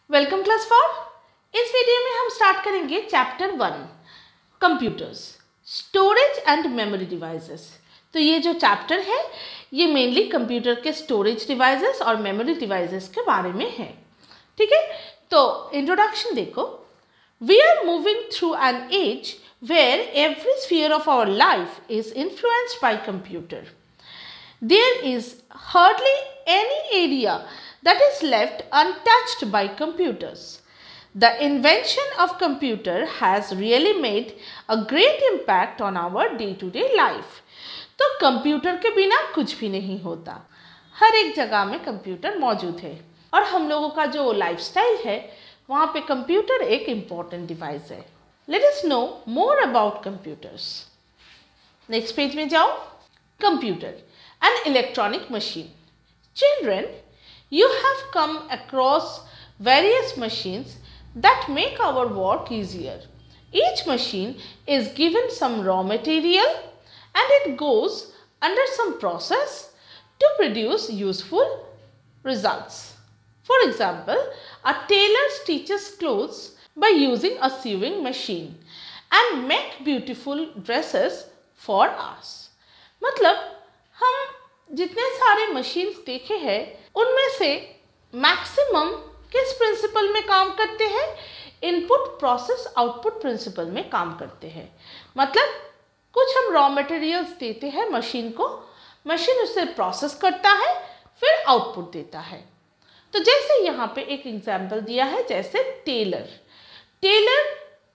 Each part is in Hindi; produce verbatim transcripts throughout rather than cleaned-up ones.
Welcome class four. इस वीडियो में हम स्टार्ट करेंगे chapter one computers, storage and memory devices. तो ये जो चैप्टर है ये मेनली कंप्यूटर के स्टोरेज डिवाइसेस और मेमोरी डिवाइसेस के बारे में है। ठीक है, तो इंट्रोडक्शन देखो। We are moving through an age where every sphere of our life is influenced by computer. There is hardly any area that is left untouched by computers. The invention of computer has really made a great impact on our day-to-day life. तो कंप्यूटर के बिना कुछ भी नहीं होता। हर एक जगह में कंप्यूटर मौजूद है और हम लोगों का जो लाइफस्टाइल है वहाँ पे कंप्यूटर एक इम्पॉर्टेंट डिवाइस है। Let us know more about computers. Next page में जाओ। Computer, an electronic machine. Children, you have come across various machines that make our work easier. Each machine is given some raw material and it goes under some process to produce useful results. For example, a tailor stitches clothes by using a sewing machine and make beautiful dresses for us. मतलब हम जितने सारे मशीन्स देखे हैं उनमें से मैक्सिमम किस प्रिंसिपल में काम करते हैं? इनपुट प्रोसेस आउटपुट प्रिंसिपल में काम करते हैं। मतलब कुछ हम रॉ मटेरियल्स देते हैं मशीन को, मशीन उसे प्रोसेस करता है फिर आउटपुट देता है। तो जैसे यहाँ पे एक एग्जांपल दिया है, जैसे टेलर टेलर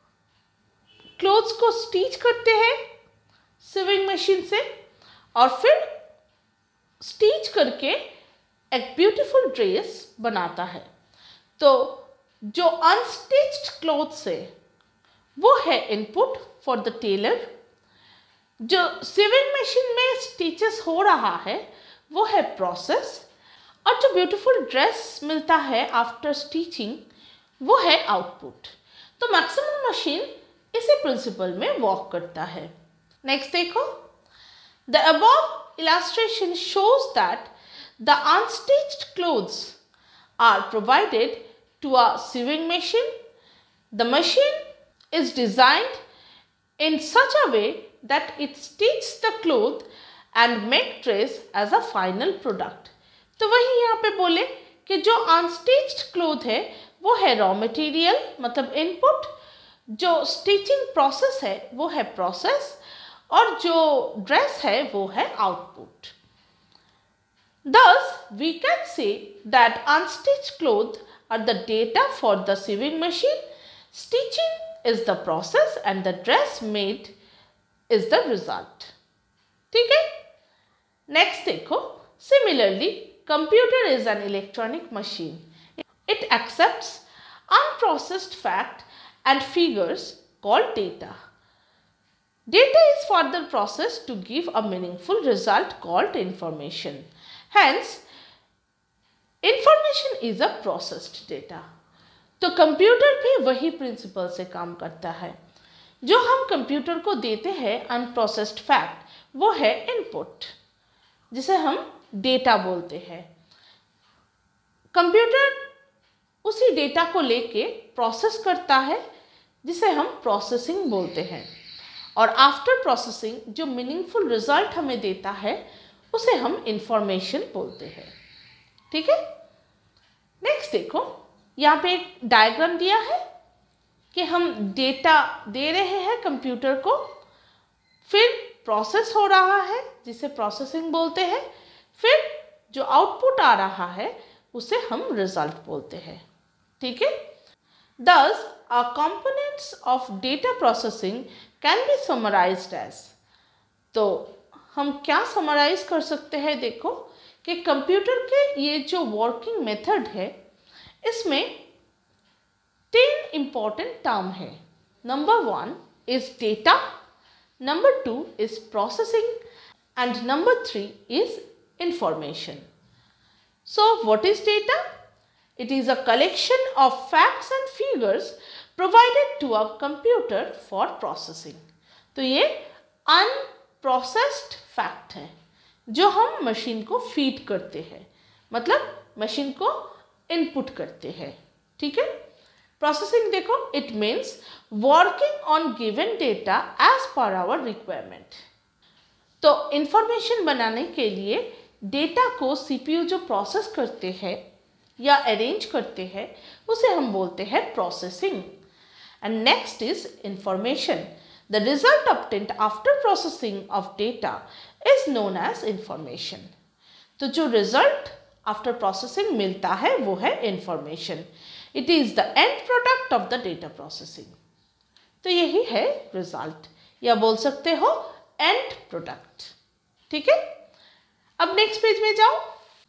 क्लोथ्स को स्टिच करते हैं सिविंग मशीन से और फिर स्टिच करके एक ब्यूटीफुल ड्रेस बनाता है। तो जो अनस्टिच्ड क्लोथ्स है वो है इनपुट फॉर द टेलर, जो सिविंग मशीन में स्टिचेस हो रहा है वो है प्रोसेस, और जो ब्यूटीफुल ड्रेस मिलता है आफ्टर स्टिचिंग वो है आउटपुट। तो मैक्सिमम मशीन इसी प्रिंसिपल में वर्क करता है। नेक्स्ट देखो। The above illustration shows that the unstitched clothes are provided to a sewing machine. The machine is designed in such a way that it stitches the cloth and make dress as a final product. तो वही यहाँ पे बोले कि जो unstitched cloth है वो है raw material मतलब input, जो stitching process है वो है process, और जो ड्रेस है वो है output. Thus, we can say that unstitched clothes are the data for the sewing machine, stitching is the process and the dress made is the result. ठीक है? नेक्स्ट देखो। Similarly, computer is an electronic machine. It accepts unprocessed fact and figures called data. Data is further processed to give a meaningful result called information. Hence, information is a processed data. तो कंप्यूटर भी वही प्रिंसिपल से काम करता है। जो हम कंप्यूटर को देते हैं अनप्रोसेस्ड फैक्ट वो है इनपुट, जिसे हम डेटा बोलते हैं। कंप्यूटर उसी डेटा को लेके प्रोसेस करता है जिसे हम प्रोसेसिंग बोलते हैं, और आफ्टर प्रोसेसिंग जो मीनिंगफुल रिजल्ट हमें देता है उसे हम इंफॉर्मेशन बोलते हैं। ठीक है? नेक्स्ट देखो, यहाँ पे एक डायग्राम दिया है कि हम डेटा दे रहे हैं कंप्यूटर को, फिर प्रोसेस हो रहा है जिसे प्रोसेसिंग बोलते हैं, फिर जो आउटपुट आ रहा है उसे हम रिजल्ट बोलते हैं। ठीक है? Thus, our components of data processing can be summarized as, तो हम क्या समराइज कर सकते हैं? देखो कि कंप्यूटर के ये जो वर्किंग मेथड है इसमें तीन इंपॉर्टेंट टर्म है। Number one is data, number two is processing and number three is information. So what is data? It is a collection of facts and figures provided to a computer for processing. तो ये unprocessed fact है जो हम मशीन को फीड करते हैं, मतलब मशीन को इनपुट करते हैं। ठीक है। प्रोसेसिंग देखो, it means working on given data as per our requirement. तो इंफॉर्मेशन बनाने के लिए डेटा को सीपीयू जो प्रोसेस करते हैं या अरेंज करते हैं उसे हम बोलते हैं processing. And next is information. The result obtained after processing of data is known as information. तो जो रिजल्ट आफ्टर प्रोसेसिंग मिलता है वो है information. It is the end product of the data processing. तो यही है रिजल्ट, या बोल सकते हो एंड प्रोडक्ट। ठीक है, अब नेक्स्ट पेज में जाओ।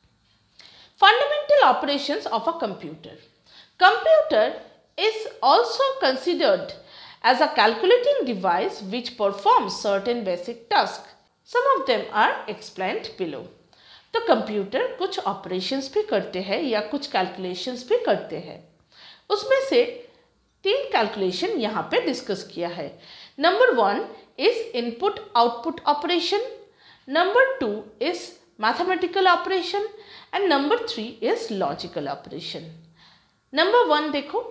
Fundamental operations of a computer. Computer is also considered as a calculating device which performs certain basic tasks. Some of them are explained below. तो कंप्यूटर कुछ ऑपरेशंस भी करते हैं या कुछ कैलकुलेशंस भी करते हैं। उसमें से तीन कैलकुलेशन यहाँ पे डिस्कस किया है। Number one is input output operation, number two is mathematical operation and number three is logical operation. Number one देखो,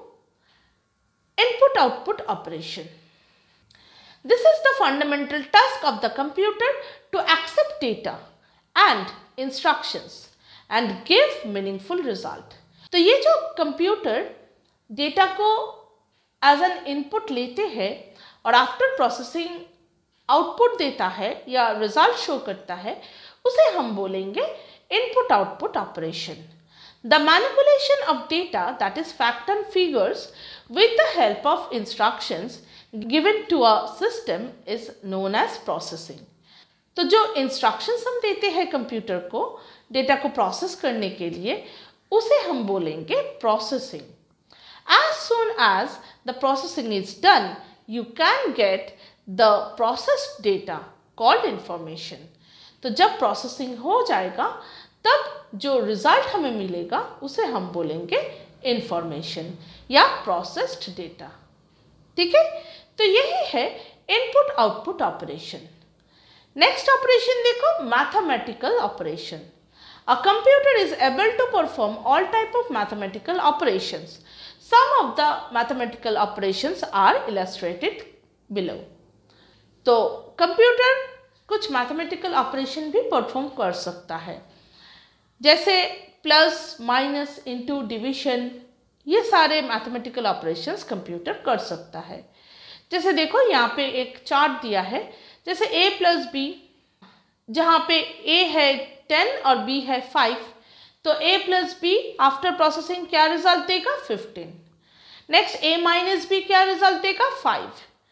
input output operation. This is the fundamental task of the computer to accept data and instructions and give meaningful result. तो ये जो कंप्यूटर डेटा को एज एन इनपुट लेते हैं और आफ्टर प्रोसेसिंग आउटपुट देता है या रिजल्ट शो करता है उसे हम बोलेंगे input output operation. The manipulation of data, that is fact and figures, with the help of instructions given to a system is known as processing. तो जो instructions हम देते हैं कंप्यूटर को डेटा को प्रोसेस करने के लिए उसे हम बोलेंगे processing. As soon as the processing is done, you can get the processed data called information. तो जब प्रोसेसिंग हो जाएगा तब जो रिजल्ट हमें मिलेगा उसे हम बोलेंगे इंफॉर्मेशन या प्रोसेस्ड डेटा। ठीक है, तो यही है input output operation. Next operation देखो, mathematical operation. A computer is able to perform all type of mathematical operations. Some of the mathematical operations are illustrated below. तो कंप्यूटर कुछ मैथमेटिकल ऑपरेशन भी परफॉर्म कर सकता है, जैसे प्लस, माइनस, इंटू, डिविजन, ये सारे मैथमेटिकल ऑपरेशंस कंप्यूटर कर सकता है। जैसे देखो यहाँ पे एक चार्ट दिया है, जैसे a प्लस बी, जहाँ पे a है टेन और b है फाइव, तो a plus B after processing क्या रिजल्ट देगा fifteen. Next a minus B क्या रिजल्ट देगा फाइव,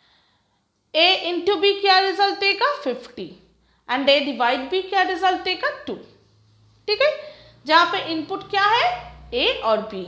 a इंटू बी क्या रिजल्ट देगा fifty and a divide b क्या रिजल्ट देगा टू। ठीक है, जहां पे इनपुट क्या है a और b,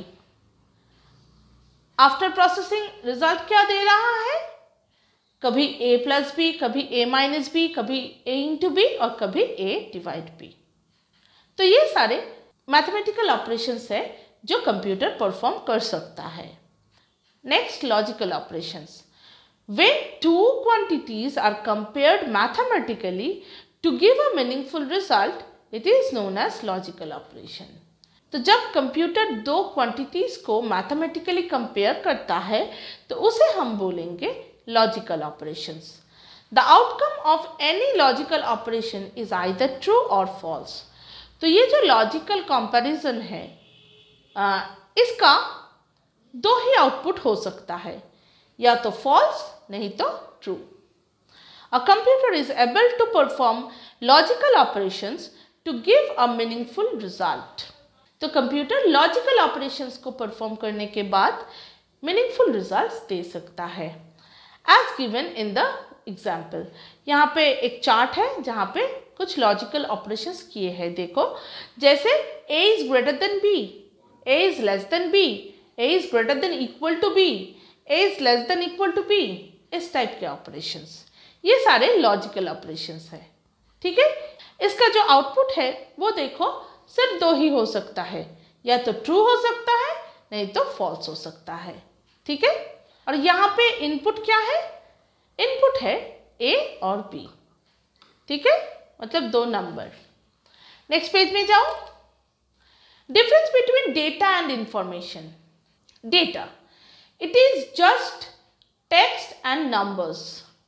आफ्टर प्रोसेसिंग रिजल्ट क्या दे रहा है, कभी a प्लस बी, कभी a माइनस बी, कभी a इंटू बी और कभी a डिवाइड b। तो ये सारे मैथमेटिकल ऑपरेशंस है जो कंप्यूटर परफॉर्म कर सकता है। Next, logical operations. When two quantities are compared mathematically to give a meaningful result, it is known as logical operation. तो जब कंप्यूटर दो क्वांटिटीज को मैथमेटिकली कंपेयर करता है तो उसे हम बोलेंगे logical operations. The outcome of any logical operation is either true और फॉल्स। तो ये जो लॉजिकल कंपैरिजन है आ, इसका दो ही आउटपुट हो सकता है, या तो फॉल्स नहीं तो true. A computer is able to perform logical operations to give a meaningful result. तो कंप्यूटर लॉजिकल ऑपरेशंस को परफॉर्म करने के बाद मीनिंगफुल रिजल्ट्स दे सकता है, as given in the example. यहाँ पे एक चार्ट है जहाँ पे कुछ लॉजिकल ऑपरेशंस किए हैं। देखो, जैसे a is greater than b, a is less than b, a is greater than equal to b, a is less than equal to b, इस टाइप के ऑपरेशंस, ये सारे लॉजिकल ऑपरेशंस है। ठीक है, इसका जो आउटपुट है वो देखो सिर्फ दो ही हो सकता है, या तो ट्रू हो सकता है नहीं तो फॉल्स हो सकता है। ठीक है, और यहाँ पे इनपुट क्या है, इनपुट है a और b। ठीक है, मतलब दो नंबर। नेक्स्ट पेज में जाओ। Difference between data and information. Data, it is just text and numbers.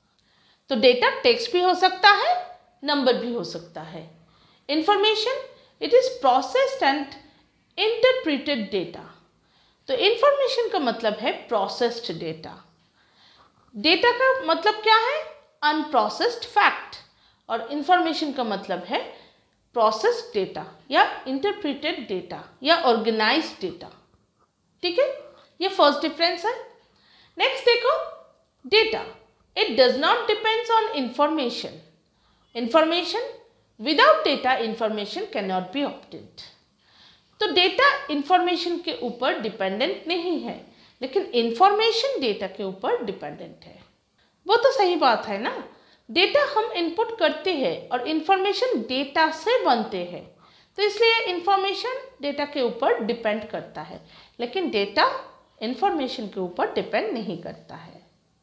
तो डेटा टेक्स्ट भी हो सकता है, नंबर भी हो सकता है। Information, it is processed and interpreted data. तो इंफॉर्मेशन का मतलब है प्रोसेस्ड डेटा। डेटा का मतलब क्या है? Unprocessed fact. और इंफॉर्मेशन का मतलब है प्रोसेस्ड डेटा या इंटरप्रिटेड डेटा या ऑर्गेनाइज्ड डेटा। ठीक है, ये फर्स्ट डिफरेंस है। नेक्स्ट देखो, data, it does not depends on information. Information, without data information can not be obtained. तो डेटा इंफॉर्मेशन के ऊपर डिपेंडेंट नहीं है, लेकिन इंफॉर्मेशन डेटा के ऊपर डिपेंडेंट है। वो तो सही बात है ना, डेटा हम इनपुट करते हैं और इंफॉर्मेशन डेटा से बनते हैं, तो इसलिए इंफॉर्मेशन डेटा के ऊपर डिपेंड करता है, लेकिन डेटा इंफॉर्मेशन के ऊपर डिपेंड नहीं करता है।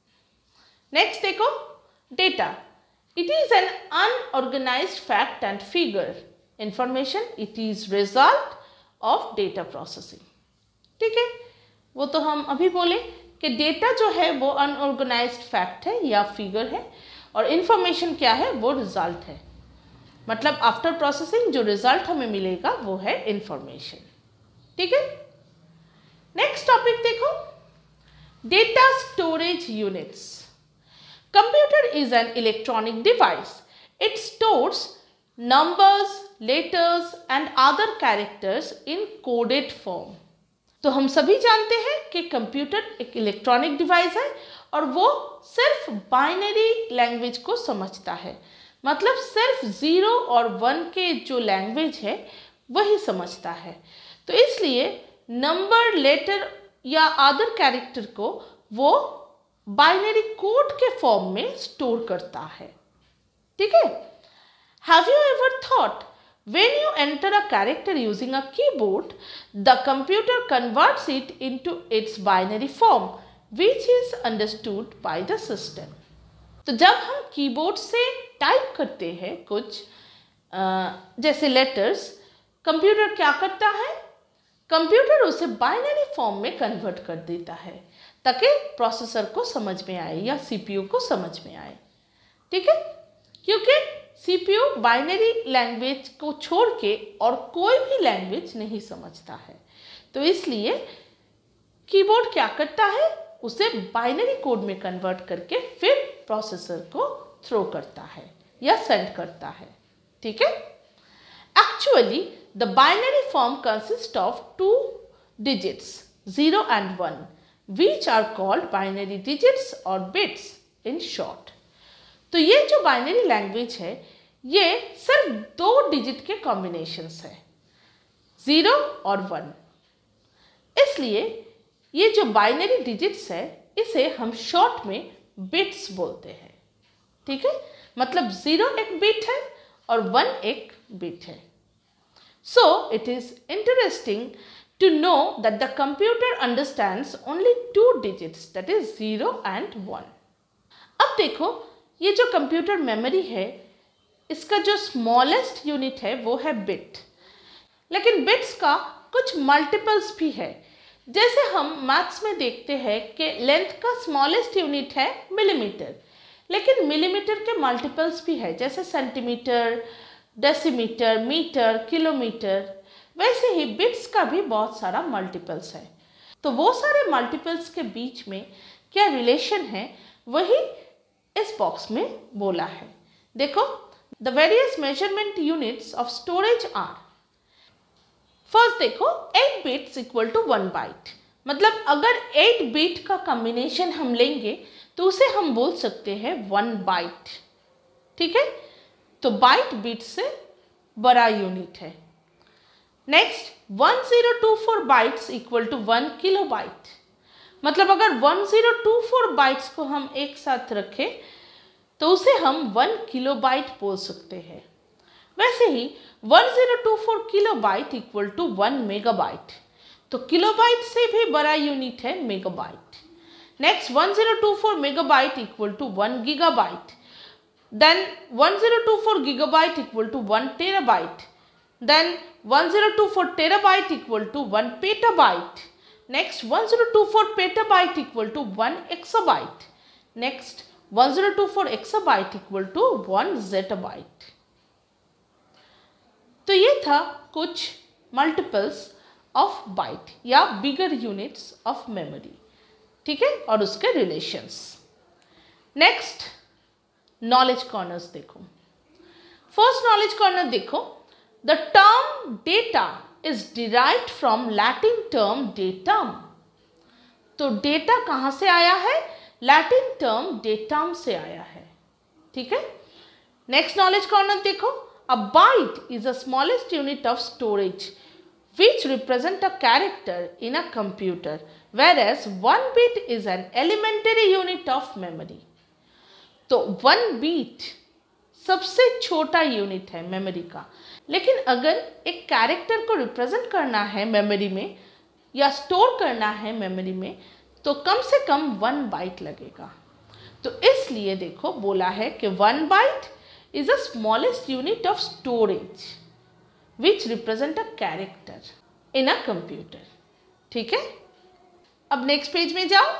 नेक्स्ट देखो, data, it is an unorganised fact and figure. Information, it is result of data processing. ठीक है, वो तो हम अभी बोले कि डेटा जो है वो अनऑर्गेनाइज्ड फैक्ट है या फिगर है, और इंफॉर्मेशन क्या है? वो रिजल्ट है। मतलब आफ्टर प्रोसेसिंग जो रिजल्ट हमें मिलेगा वो है इंफॉर्मेशन। ठीक है, नेक्स्ट टॉपिक देखो, data storage units. Computer is an electronic device, it stores numbers, letters and other characters in coded form। तो हम सभी जानते हैं कि कंप्यूटर एक इलेक्ट्रॉनिक डिवाइस है और वो सिर्फ बाइनरी लैंग्वेज को समझता है, मतलब सिर्फ ज़ीरो और वन के जो लैंग्वेज है वही समझता है। तो इसलिए नंबर, लेटर या अदर कैरेक्टर को वो बाइनरी कोड के फॉर्म में स्टोर करता है। ठीक है, have you ever thought when you enter a character using a keyboard, the computer converts it into its binary form which is understood by the system। तो जब हम कीबोर्ड से टाइप करते हैं कुछ आ, जैसे लेटर्स, कंप्यूटर क्या करता है? कंप्यूटर उसे बाइनरी फॉर्म में कन्वर्ट कर देता है ताकि प्रोसेसर को समझ में आए या सीपीयू को समझ में आए। ठीक है, क्योंकि सीपीयू बाइनरी लैंग्वेज को छोड़ के और कोई भी लैंग्वेज नहीं समझता है, तो इसलिए कीबोर्ड क्या करता है? उसे बाइनरी कोड में कन्वर्ट करके फिर प्रोसेसर को थ्रो करता है या सेंड करता है। ठीक है, actually the binary form consist of two digits, zero and one, which are called binary digits or bits in short। तो ये जो बाइनरी लैंग्वेज है ये सिर्फ दो डिजिट के कॉम्बिनेशंस है, ज़ीरो और वन। इसलिए ये जो बाइनरी डिजिट्स है इसे हम शॉर्ट में बिट्स बोलते हैं। ठीक है, मतलब ज़ीरो एक बिट है और वन एक बिट है। So it is interesting to know that the computer understands only two digits, that is zero and one। अब देखो ये जो कंप्यूटर मेमोरी है इसका जो स्मॉलेस्ट यूनिट है वो है बिट, लेकिन बिट्स का कुछ मल्टीपल्स भी है। जैसे हम मैथ्स में देखते हैं कि लेंथ का स्मॉलेस्ट यूनिट है मिलीमीटर, लेकिन मिलीमीटर के मल्टीपल्स भी है, जैसे सेंटीमीटर, डेसीमीटर, मीटर, किलोमीटर। वैसे ही बिट्स का भी बहुत सारा मल्टीपल्स है। तो वो सारे मल्टीपल्स के बीच में क्या रिलेशन है वही इस बॉक्स में बोला है। देखो, the various measurement units of storage are. First देखो, eight bits equal to one byte, मतलब अगर एट बिट का कॉम्बिनेशन हम लेंगे तो उसे हम बोल सकते हैं वन बाइट। ठीक है, तो बाइट बिट से बड़ा यूनिट है। Next, one zero two four bytes equal to one kilo byte, मतलब अगर one zero two four bytes को हम एक साथ रखें तो उसे हम वन किलो बाइट बोल सकते हैं। वैसे ही one zero two four kilo byte equal to one megabyte, तो किलो बाइट से भी बड़ा यूनिट है megabyte. Next, one zero two four megabyte equal to one gigabyte, then one zero two four gigabyte equal to one terabyte, then one zero two four terabyte equal to one petabyte, Next, one thousand twenty-four petabyte equal to one exabyte. Next, one thousand twenty-four exabyte equal to one zettabyte. तो ये था कुछ मल्टीपल्स ऑफ बाइट या बिगर यूनिट्स ऑफ मेमोरी, ठीक है, और उसके रिलेशंस। नेक्स्ट, नॉलेज कॉर्नर्स देखो। फर्स्ट नॉलेज कॉर्नर देखो, the term data is derived from Latin term datum. तो डेटा कहाँ से आया है? लैटिन टर्म डेटम से आया है, ठीक है। नेक्स्ट नॉलेज कॉर्नर देखो, a byte is the smallest unit of storage which represent a character in a computer, whereas one bit is an elementary unit of memory. तो one bit सबसे छोटा यूनिट है मेमोरी का, लेकिन अगर एक कैरेक्टर को रिप्रेजेंट करना है मेमोरी में या स्टोर करना है मेमोरी में तो कम से कम वन बाइट लगेगा। तो इसलिए देखो बोला है कि one byte is the smallest unit of storage which represent a character in a computer, ठीक है। अब नेक्स्ट पेज में जाओ।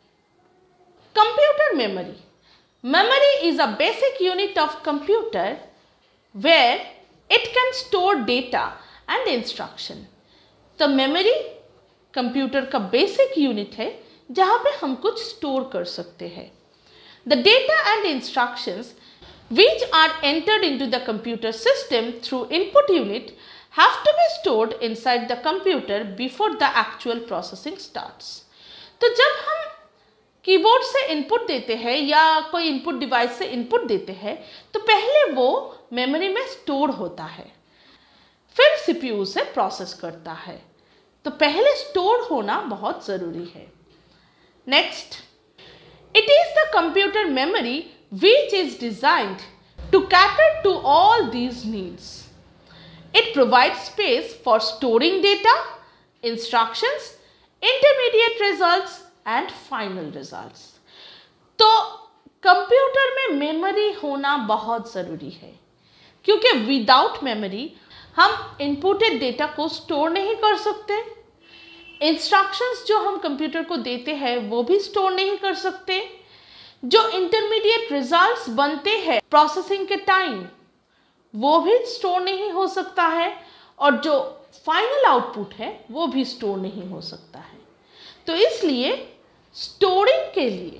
Computer memory, memory is a basic unit of computer where it can store data and instruction। तो मेमोरी कंप्यूटर का बेसिक यूनिट है जहाँ पे हम कुछ स्टोर कर सकते हैं। The data and instructions which are entered into the computer system through input unit have to be stored inside the computer before the actual processing starts। तो जब हम कीबोर्ड से इनपुट देते हैं या कोई इनपुट डिवाइस से इनपुट देते हैं तो पहले वो मेमोरी में स्टोर होता है, फिर सीपीयू से प्रोसेस करता है। तो पहले स्टोर होना बहुत ज़रूरी है। Next, it is the computer memory which is designed to cater to all these needs. It provides space for storing data, instructions, intermediate results and final results. तो कंप्यूटर में मेमोरी होना बहुत ज़रूरी है क्योंकि विदाउट मेमोरी हम इनपुटेड डेटा को स्टोर नहीं कर सकते, इंस्ट्रक्शंस जो हम कंप्यूटर को देते हैं वो भी स्टोर नहीं कर सकते, जो इंटरमीडिएट रिजल्ट्स बनते हैं प्रोसेसिंग के टाइम वो भी स्टोर नहीं हो सकता है, और जो फाइनल आउटपुट है वो भी स्टोर नहीं हो सकता है। तो इसलिए स्टोरिंग के लिए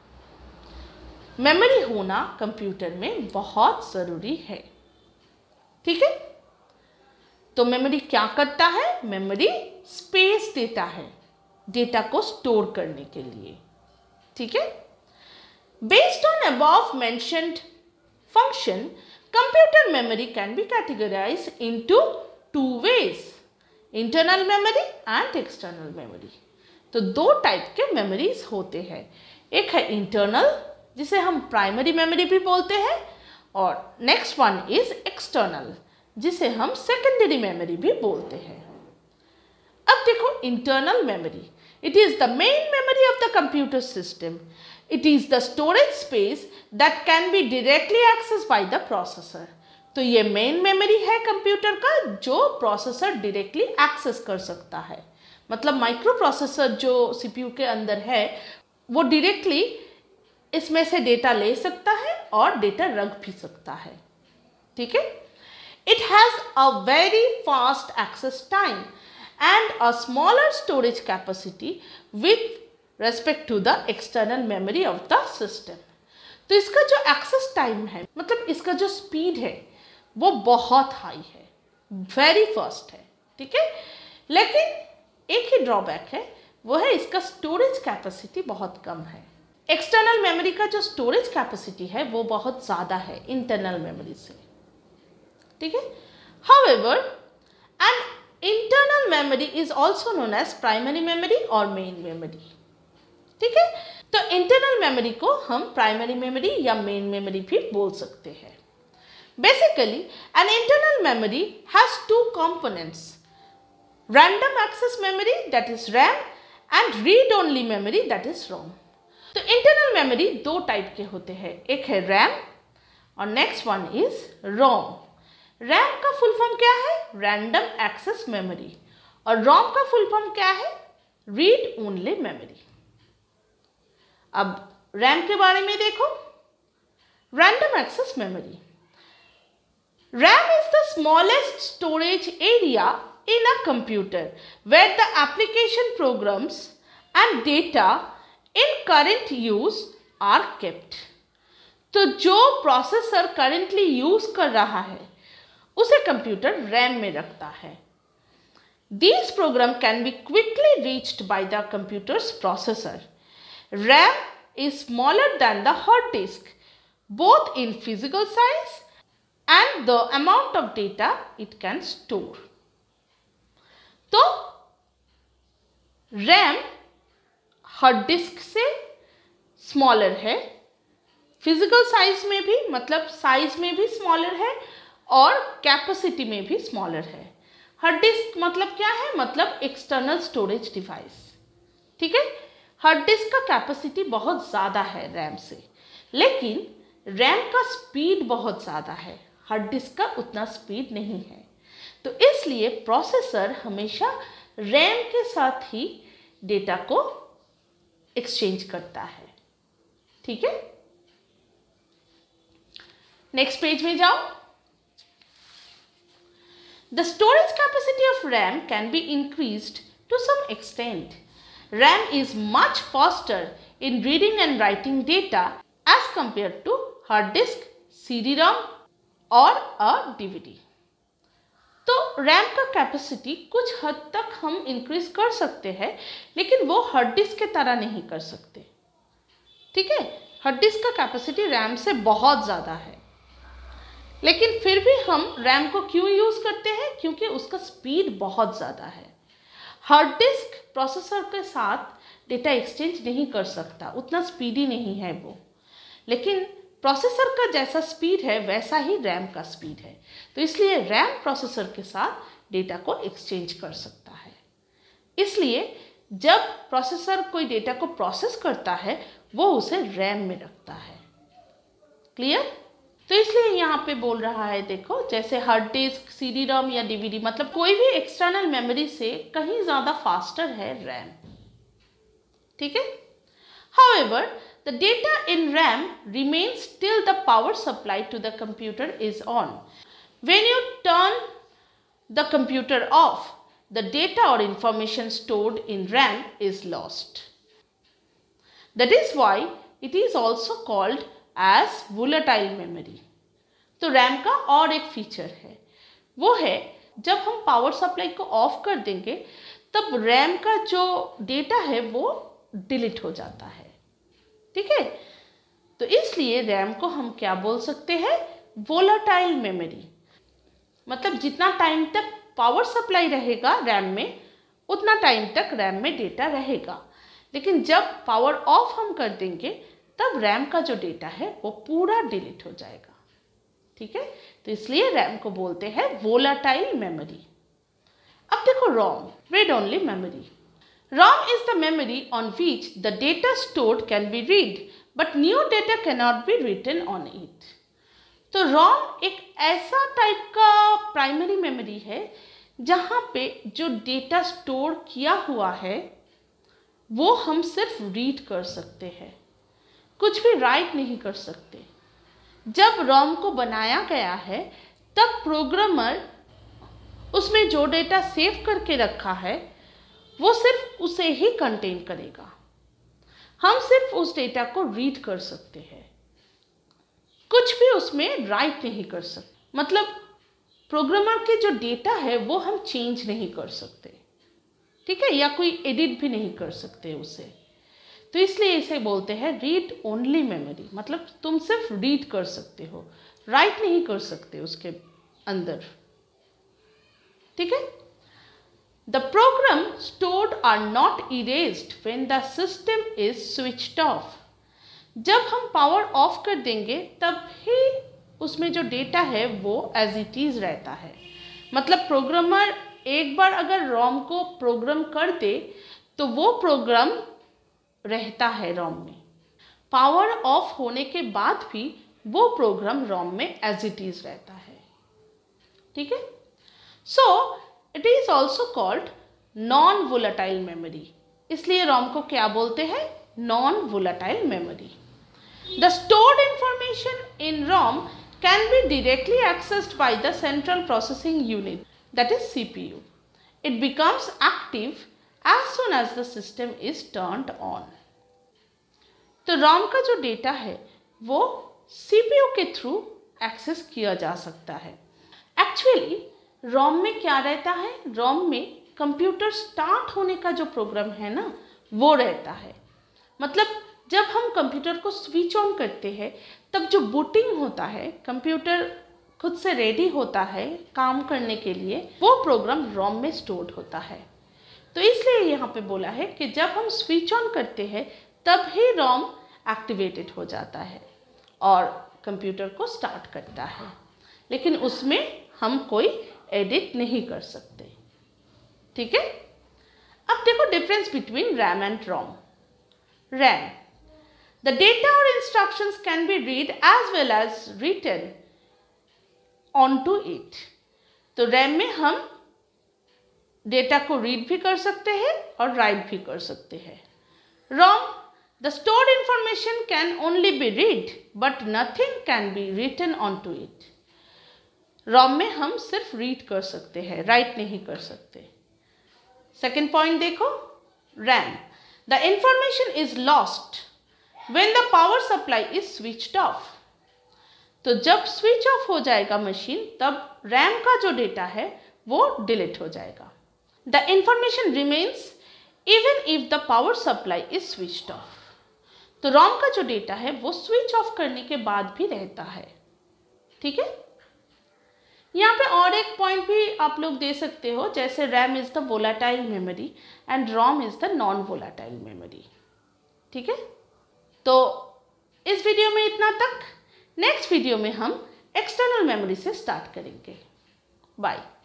मेमोरी होना कंप्यूटर में बहुत ज़रूरी है, ठीक है। तो मेमोरी क्या करता है? मेमोरी स्पेस देता है डेटा को स्टोर करने के लिए, ठीक है। Based on above mentioned function, computer memory can be categorized into two ways, internal memory and external memory। तो दो टाइप के मेमोरीज होते हैं, एक है इंटरनल जिसे हम प्राइमरी मेमोरी भी बोलते हैं, और नेक्स्ट वन इज एक्सटर्नल जिसे हम सेकेंडरी मेमोरी भी बोलते हैं। अब देखो internal memory, it is the main memory of the computer system. It is the storage space that can be directly accessed by the processor। तो ये मेन मेमोरी है कंप्यूटर का जो प्रोसेसर डायरेक्टली एक्सेस कर सकता है। मतलब माइक्रो प्रोसेसर जो सीपीयू के अंदर है वो डायरेक्टली इसमें से डेटा ले सकता है और डेटा रख भी सकता है, ठीक है। It has a very fast access time and a smaller storage capacity with respect to the external memory of the system। तो इसका जो एक्सेस टाइम है मतलब इसका जो स्पीड है वो बहुत हाई है, वेरी फास्ट है, ठीक है। लेकिन एक ही ड्रॉबैक है, वो है इसका स्टोरेज कैपेसिटी बहुत कम है। एक्सटर्नल मेमोरी का जो स्टोरेज कैपेसिटी है वो बहुत ज़्यादा है इंटरनल मेमोरी से, ठीक है। However, an internal memory is also known as primary memory or main memory, ठीक है। तो इंटरनल मेमोरी को हम प्राइमरी मेमोरी या मेन मेमोरी भी बोल सकते हैं। Basically an internal memory has two components, random access memory that is RAM and read only memory that is ROM. तो इंटरनल मेमोरी दो टाइप के होते हैं, एक है रैम और next one is ROM. RAM का फुल फॉर्म क्या है? Random access memory. और रोम का फुल फॉर्म क्या है? Read only memory. अब रैम के बारे में देखो, random access memory. RAM is the smallest storage area in a computer where the application programs and data in current use are kept. तो जो प्रोसेसर करंटली यूज कर रहा है उसे कंप्यूटर रैम में रखता है। These programs can be quickly reached by the computer's processor. RAM is smaller than the hard disk, both in physical size and the amount of data it can store. तो रैम हार्ड डिस्क से स्मॉलर है, फिजिकल साइज में भी, मतलब साइज में भी स्मॉलर है और कैपेसिटी में भी स्मॉलर है। हार्ड डिस्क मतलब क्या है? मतलब एक्सटर्नल स्टोरेज डिवाइस। ठीक है, हार्ड डिस्क का कैपेसिटी बहुत ज़्यादा है रैम से, लेकिन रैम का स्पीड बहुत ज़्यादा है, हार्ड डिस्क का उतना स्पीड नहीं है। तो इसलिए प्रोसेसर हमेशा रैम के साथ ही डेटा को एक्सचेंज करता है। ठीक है, नेक्स्ट पेज में जाओ। The storage capacity of RAM can be increased to some extent. RAM is much faster in reading and writing data as compare to hard disk, C D ROM और अ डीवीडी। तो रैम का कैपेसिटी कुछ हद तक हम इंक्रीज कर सकते हैं, लेकिन वो हार्ड डिस्क के तरह नहीं कर सकते। ठीक है, हार्ड डिस्क का कैपेसिटी रैम से बहुत ज़्यादा है, लेकिन फिर भी हम रैम को क्यों यूज़ करते हैं? क्योंकि उसका स्पीड बहुत ज़्यादा है। हार्ड डिस्क प्रोसेसर के साथ डेटा एक्सचेंज नहीं कर सकता, उतना स्पीडी नहीं है वो, लेकिन प्रोसेसर का जैसा स्पीड है वैसा ही रैम का स्पीड है। तो इसलिए रैम प्रोसेसर के साथ डेटा को एक्सचेंज कर सकता है। इसलिए जब प्रोसेसर कोई डेटा को प्रोसेस करता है वो उसे रैम में रखता है। क्लियर? तो इसलिए यहाँ पे बोल रहा है, देखो, जैसे hard disk, C D ROM या डी वी डी, मतलब कोई भी एक्सटर्नल मेमोरी से कहीं ज़्यादा फास्टर है रैम। ठीक है, however the data in RAM remains till the power supply to the computer is on. When you turn the computer off, the data or information stored in RAM is lost. That is why it is also called as volatile memory. तो रैम का और एक फीचर है, वो है जब हम पावर सप्लाई को ऑफ कर देंगे तब रैम का जो डेटा है वो डिलीट हो जाता है। ठीक है, तो इसलिए रैम को हम क्या बोल सकते हैं? Volatile memory. मतलब जितना टाइम तक पावर सप्लाई रहेगा रैम में उतना टाइम तक रैम में डेटा रहेगा, लेकिन जब पावर ऑफ हम कर देंगे तब रैम का जो डेटा है वो पूरा डिलीट हो जाएगा। ठीक है, तो इसलिए रैम को बोलते हैं वोलाटाइल मेमोरी। अब देखो ROM, read only memory. ROM is the memory on which the data stored can be read, but new data cannot be written on it. तो ROM एक ऐसा टाइप का प्राइमरी मेमोरी है जहाँ पे जो डेटा स्टोर किया हुआ है वो हम सिर्फ रीड कर सकते हैं, कुछ भी राइट नहीं कर सकते। जब ROM को बनाया गया है तब प्रोग्रामर उसमें जो डेटा सेव करके रखा है वो सिर्फ उसे ही कंटेन करेगा, हम सिर्फ उस डेटा को रीड कर सकते हैं, कुछ भी उसमें राइट नहीं कर सकते। मतलब प्रोग्रामर के जो डेटा है वो हम चेंज नहीं कर सकते। ठीक है, या कोई एडिट भी नहीं कर सकते उसे। तो इसलिए इसे बोलते हैं रीड ओनली मेमोरी। मतलब तुम सिर्फ रीड कर सकते हो, राइट नहीं कर सकते उसके अंदर। ठीक है, The program stored are not erased when the system is switched off. जब हम पावर ऑफ कर देंगे तब ही उसमें जो डेटा है वो एज इट इज़ रहता है। मतलब प्रोग्रामर एक बार अगर रोम को प्रोग्राम कर दे तो वो प्रोग्राम रहता है रोम में, पावर ऑफ होने के बाद भी वो प्रोग्राम रोम में एज इट इज़ रहता है। ठीक है, सो it is also called non volatile memory इसलिए रोम को क्या बोलते हैं? Non volatile memory. The stored information in ROM can be directly accessed by the central processing unit, that is CPU. It becomes active as soon as the system is turned on. तो रोम का जो डेटा है वो सीपीयू के थ्रू एक्सेस किया जा सकता है. एक्चुअली रोम में क्या रहता है? रोम में कंप्यूटर स्टार्ट होने का जो प्रोग्राम है ना वो रहता है. मतलब जब हम कंप्यूटर को स्विच ऑन करते हैं तब जो बूटिंग होता है, कंप्यूटर खुद से रेडी होता है काम करने के लिए, वो प्रोग्राम रोम में स्टोर्ड होता है. तो इसलिए यहाँ पे बोला है कि जब हम स्विच ऑन करते हैं तब ही रोम एक्टिवेटेड हो जाता है और कंप्यूटर को स्टार्ट करता है, लेकिन उसमें हम कोई एडिट नहीं कर सकते. ठीक है. अब देखो difference between RAM and ROM. RAM, the data और instructions can be read as well as written on to it. तो रैम में हम डेटा को रीड भी कर सकते हैं और राइट भी कर सकते हैं. ROM, the stored information can only be read but nothing can be written on to it. ROM में हम सिर्फ रीड कर सकते हैं, राइट नहीं कर सकते. सेकेंड पॉइंट देखो. RAM, the information is lost when the power supply is switched off. तो जब स्विच ऑफ हो जाएगा मशीन तब रैम का जो डेटा है वो डिलीट हो जाएगा. The information remains even if the power supply is switched off. तो रोम का जो डेटा है वो स्विच ऑफ करने के बाद भी रहता है. ठीक है. यहाँ पे और एक पॉइंट भी आप लोग दे सकते हो, जैसे RAM is the volatile memory and ROM is the non volatile memory. ठीक है. तो इस वीडियो में इतना तक. नेक्स्ट वीडियो में हम एक्सटर्नल मेमोरी से स्टार्ट करेंगे. बाय.